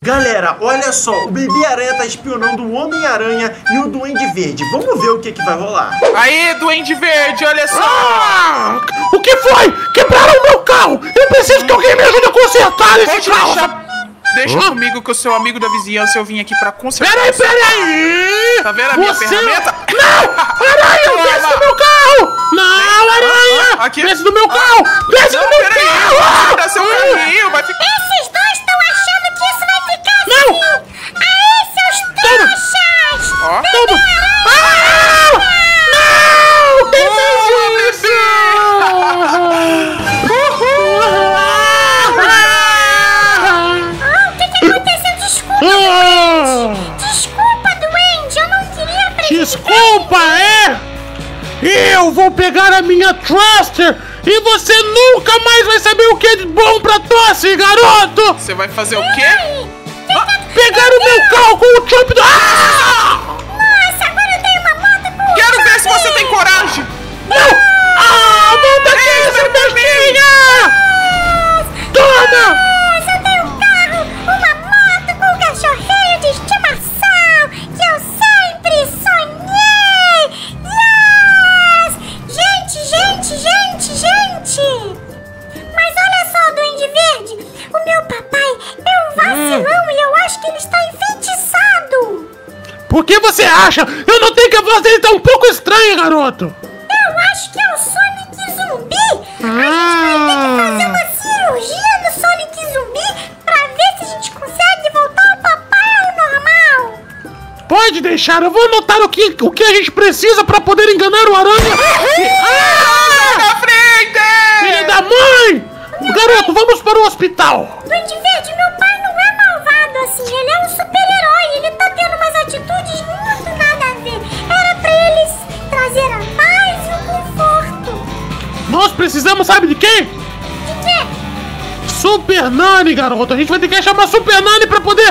Galera, olha só, o Bebê Aranha tá espionando o Homem-Aranha e o Duende Verde. Vamos ver o que vai rolar. Aí, Duende Verde, olha só! O que foi? Quebraram o meu carro! Eu preciso que alguém me ajude a consertar esse carro! Deixa comigo que eu sou amigo da vizinhança, eu vim aqui pra consertar. Peraí! Tá vendo a minha ferramenta? Não! Aranha, desce do meu carro! Não, Aranha! Aqui. Desce do meu carro! Desce do meu carro! Tira seu carrinho, vai ficar... Esses dois estão achando que isso vai ficar Não! assim! Aí, seus trouxas! Ó. Toma! Não! Tem mais isso! O que aconteceu? Desculpa, Duende! Desculpa, Duende! Eu não queria prejudicar. Desculpa, Eu vou pegar a minha Thruster e você nunca mais vai saber o que é de bom pra tosse, garoto! Você vai fazer o quê? Pegar o meu carro com o Trump do... Nossa, agora eu tenho uma moto com... Quero ver se você tem coragem! Não! Volta aqui, essa bestinha! Toma! Nossa, eu tenho um carro, uma moto com um cachorrinho de estimação que eu sempre sonhei! Yes! Gente! Mas olha só, Duende Verde, o meu papai é um vacilão e eu acho que ele está enfeitiçado! Por que você acha? Eu não tenho que a voz dele tá um pouco estranha, garoto! Eu acho que é o Sonic Zumbi! A gente vai ter que fazer uma cirurgia no Sonic Zumbi pra ver se a gente consegue voltar o papai ao normal! Pode deixar, eu vou anotar o que a gente precisa pra poder enganar o Aranha! Na frente! Filha da mãe! Garoto, vamos para o hospital! Duende Verde, meu pai não é malvado assim, ele é um super-herói, ele tá tendo umas atitudes muito nada a ver. Era pra eles trazer a paz e o conforto. Nós precisamos, sabe de quem? De quê? Super Nani, garoto! A gente vai ter que chamar Super Nani pra poder...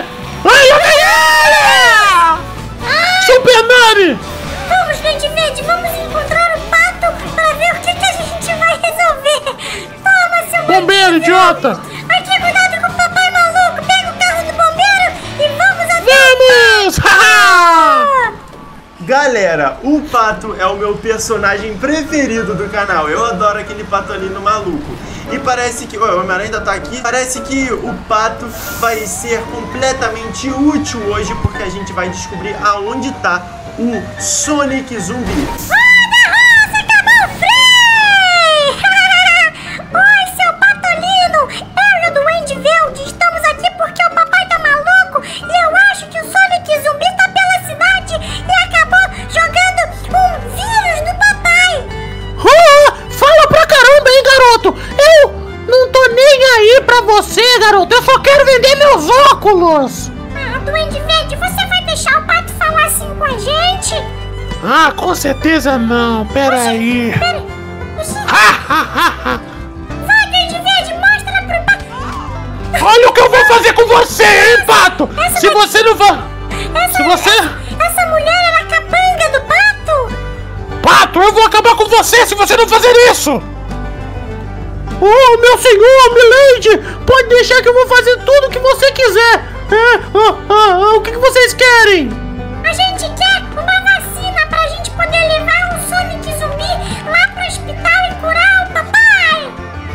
Super Nani! Vamos, Duende Verde, vamos encontrar o pato pra ver o que a gente vai resolver. Toma, seu Bombeiro, idiota! Aqui, cuidado com o papai maluco! Pega o carro do bombeiro e vamos até... Vamos! Galera, o Pato é o meu personagem preferido do canal. Eu adoro aquele patolino maluco. E parece que... o Homem-Aranha ainda tá aqui. Parece que o Pato vai ser completamente útil hoje, porque a gente vai descobrir aonde tá o Sonic Zumbi. Oi, seu patolino! Eu e o Duende Verde estamos aqui porque o papai tá maluco e eu acho que o Sonic Zumbi tá pela cidade e acabou jogando um vírus no papai! Fala pra caramba, hein, garoto! Eu não tô nem aí pra você, garoto! Eu só quero vender meus óculos! Ah, Duende Verde, você vai deixar o pato falar assim com a gente? Ah, com certeza não! Peraí! Vai, Duende Verde, mostra pro pato! Olha o que eu vou fazer com você, hein, Pato! Se você não vai... Se você... Essa mulher era a capanga do pato! Pato, eu vou acabar com você se você não fazer isso! Oh, meu senhor, milady! Pode deixar que eu vou fazer tudo o que você quiser! O que vocês querem? A gente quer uma vacina pra gente poder levar o Sonic Zumbi lá pro hospital e curar o papai!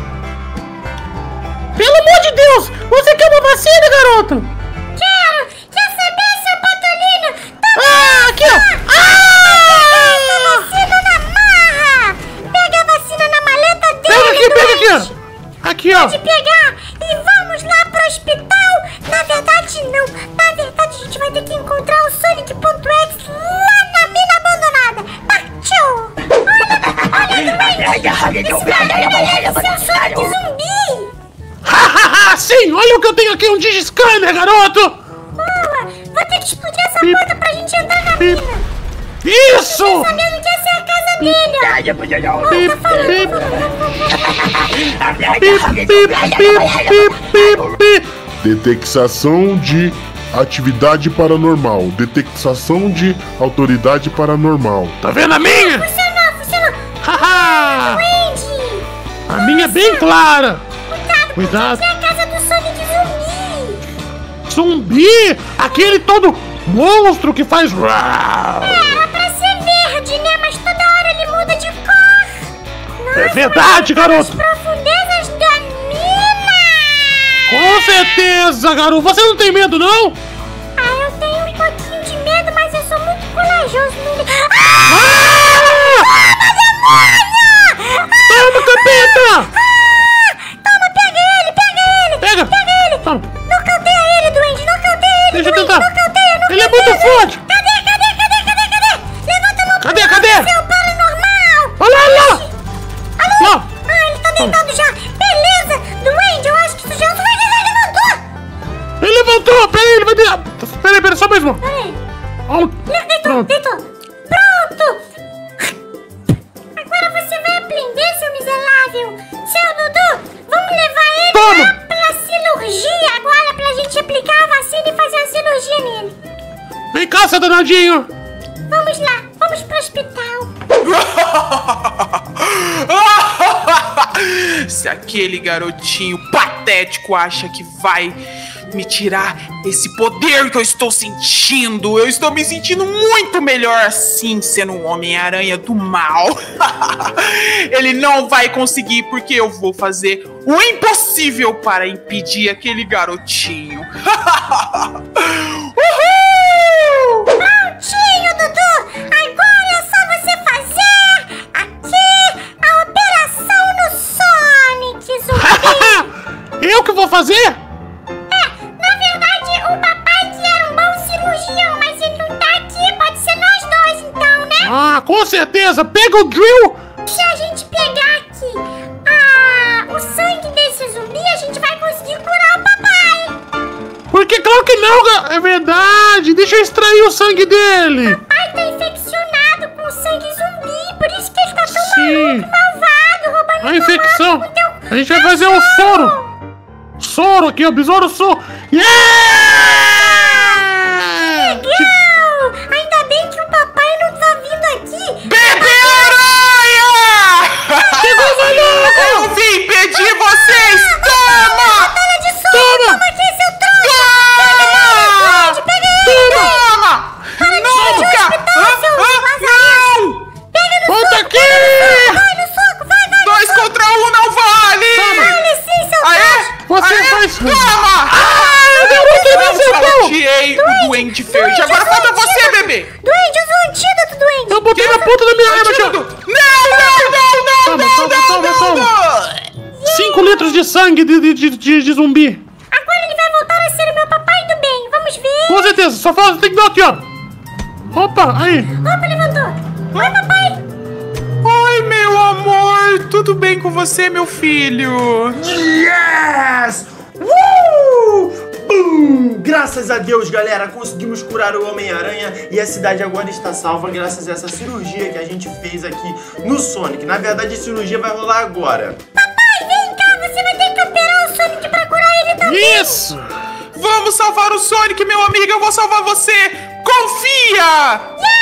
Pelo amor de Deus! Você quer uma vacina, garoto? Quero! Quer saber, seu patolino? Aqui, ó! Pega a vacina na marra! Pega a vacina na maleta dele! Pega aqui, ó! Aqui, ó! Pode pegar e vamos lá pro hospital! Na verdade, não! Na verdade, a gente vai ter que encontrar o Sonic.exe lá na mina abandonada! Partiu! Olha, Duende! Esse é o Sonic Zumbi! Sim! Olha o que eu tenho aqui! Um Digiscanner, garoto! Boa! Vou ter que explodir essa porta pra gente entrar na mina! Isso! Tô sabendo que essa é a casa dele, ó! Detectação de atividade paranormal. Detectação de autoridade paranormal. Tá vendo a minha? Funcionou! Haha! Duende! A minha é bem clara! Cuidado! Cuidado. Essa é a casa do Sonic Zumbi! zumbi, aquele todo monstro que faz... Era pra ser verde, né? Mas toda hora ele muda de cor. Nossa, É verdade, garoto. profundezas da mina! Com certeza, garoto. Você não tem medo, não? Ah, eu tenho um pouquinho de medo, mas eu sou muito corajoso. Toma, capeta! Toma, pega ele! Pega! Toma. Nocauteia ele, duende! Nocauteia ele! Deixa eu duende, tentar. Nocauteia! Ele é muito forte! Cadê? Levanta a mão pra Cadê? seu paranormal! Olha lá! Lá! Ah, ele tá deitado já! Beleza! Duende, eu acho que isso já levantou! Ele levantou! Peraí, ele vai deitar! Peraí, só mais uma! Peraí! Pronto! Deitou! Pronto! Agora você vai aprender, seu miserável! Seu Dudu, vamos levar ele Toma! lá pra cirurgia agora pra gente aplicar a vacina e fazer a cirurgia nele! Vem cá, seu danadinho! Vamos lá, vamos pro hospital! Se aquele garotinho patético acha que vai me tirar esse poder que eu estou sentindo, eu estou me sentindo muito melhor assim, sendo um Homem-Aranha do mal. Ele não vai conseguir, porque eu vou fazer o impossível para impedir aquele garotinho. Uhul! Prontinho, Dudu! Agora é só você fazer aqui a operação no Sonic, zumbi! Eu que vou fazer? Na verdade, o papai que era um bom cirurgião, mas ele não tá aqui, pode ser nós dois então, né? Ah, com certeza! Pega o drill! Se a gente pegar aqui o sangue desse zumbi, a gente vai conseguir curar o papai! Porque claro que não, é verdade! Deixa eu extrair o sangue dele! O papai tá infeccionado com sangue zumbi, por isso que ele tá tão Sim. maluco, malvado, roubando A infecção! com teu A gente vai fazer um soro! Soro aqui, ó, besouro soro! Yeah! Legal! Ainda bem que o papai não tá vindo aqui! Bebê Aranha! Chegou, maluco! Eu vim pedir vocês! Toma! Batalha de som! Toma! Toma aqui, seu trouxa! Toma! Pega ele! Toma! Nunca! Não! Volta aqui! Vai no soco, vai! 2 contra 1 não vale! Vale sim, seu trouxa! Você Aê! faz... Toma! Eu salteei o Duende Verde. Agora falta você, bebê! Duende, usa o antídoto, Duende! Eu botei na ponta da minha arma aqui, Antídoto. ó. Toma. 5 litros de sangue de zumbi. Agora ele vai voltar a ser o meu papai do bem, vamos ver! Com certeza, só falta, tem que dar aqui, ó. Opa, aí. Opa, levantou! Oi, papai! Oi, meu amor! Tudo bem com você, meu filho? Yes! Graças a Deus, galera, conseguimos curar o Homem-Aranha e a cidade agora está salva graças a essa cirurgia que a gente fez aqui no Sonic. Na verdade, a cirurgia vai rolar agora. Papai, vem cá, você vai ter que operar o Sonic pra curar ele também! Isso. Vamos salvar o Sonic, meu amigo! Eu vou salvar você! Confia! Yeah!